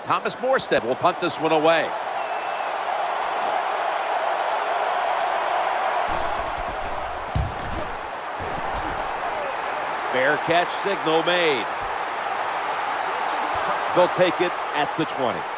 Thomas Morstead will punt this one away. Fair catch signal made. They'll take it at the 20.